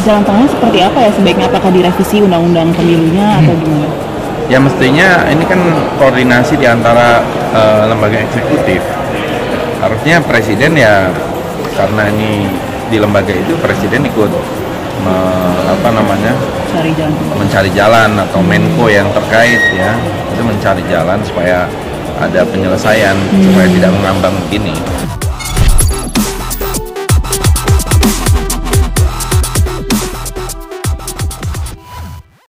jalan tengahnya seperti apa ya sebaiknya? Apakah direvisi undang-undang pemilunya atau gimana? Ya mestinya ini kan koordinasi di antara lembaga eksekutif. Harusnya presiden ya, karena ini di lembaga itu presiden ikut mencari jalan, atau Menko yang terkait ya, itu mencari jalan supaya ada penyelesaian supaya tidak mengambang begini.